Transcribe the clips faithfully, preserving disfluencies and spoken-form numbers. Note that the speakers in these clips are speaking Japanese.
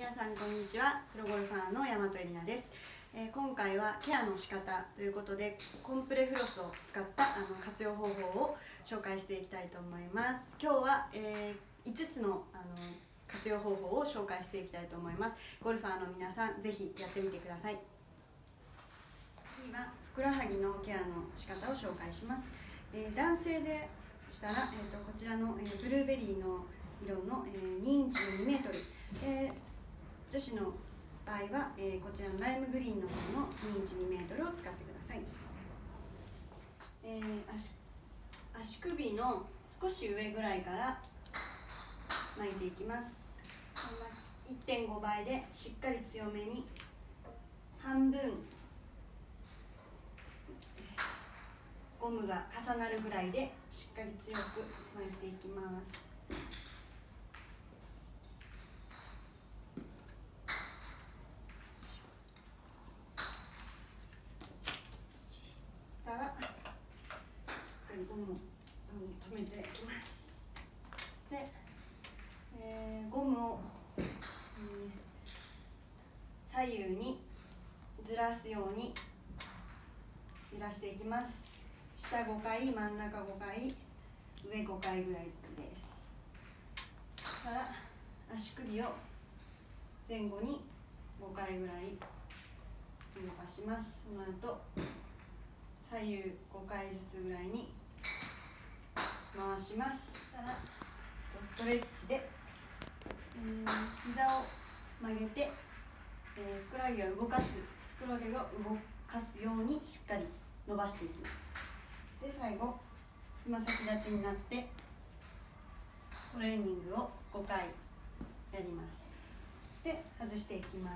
皆さんこんにちは。プロゴルファーの大和えりなです。えー、今回はケアの仕方ということでコンプレフロスを使ったあの活用方法を紹介していきたいと思います。今日は、えー、いつつの、あの活用方法を紹介していきたいと思います。ゴルファーの皆さんぜひやってみてください。次はふくらはぎのケアの仕方を紹介します。えー、男性でしたら、えー、とこちらの、えー、ブルーベリーの色の、えー、にインチのにメートル、えー、女子の場合は、えー、こちらのライムグリーンの方のにインチにメートルを使ってください。えー、足, 足首の少し上ぐらいから巻いていきます。いってんごばいでしっかり強めに半分ゴムが重なるぐらいでしっかり強く巻いていきます。そしたらしっかりゴムを止めていきます。で、えー、ゴムを、えー、左右にずらすように揺らしていきます。下ごかい、真ん中ごかい、上ごかいぐらいずつです。そしたら足首を前後にごかいぐらい動かします。その後左右ごかいずつぐらいに回します。そしたらストレッチで、えー、膝を曲げて、えー、ふくらはぎを動かすふくらはぎを動かすようにしっかり伸ばしていきます。そして最後つま先立ちになってトレーニングをごかいやります。そして外していきます。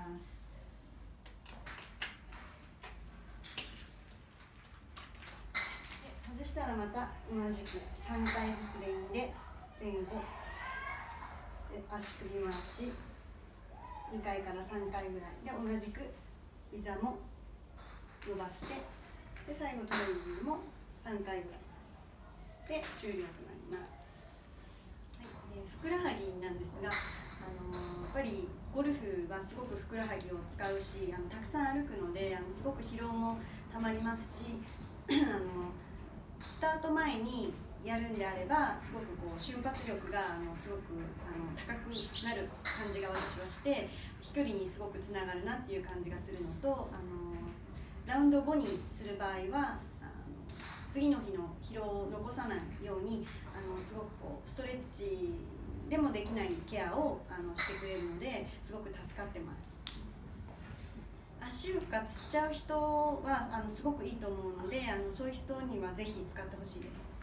外したらまた同じくさんかいずつでいいんで前後で足首回しにかいからさんかいぐらいで同じく膝も伸ばしてで最後トレーニングもさんかいぐらいで終了となります。はい、えー、ふくらはぎなんですが、あのー、やっぱりゴルフはすごくふくらはぎを使うしあのたくさん歩くのであのすごく疲労もたまりますしあのスタート前にやるんであればすごくこう瞬発力があのすごくあの高くなる感じが私はして飛距離にすごくつながるなっていう感じがするのとあのラウンド後にする場合はあの次の日の疲労を残さないようにあのすごくこうストレッチでもできないケアをあのしてくれるのですごく助かってます。足がつっちゃう人はあのすごくいいと思うのであのそういう人にはぜひ使ってほしいです。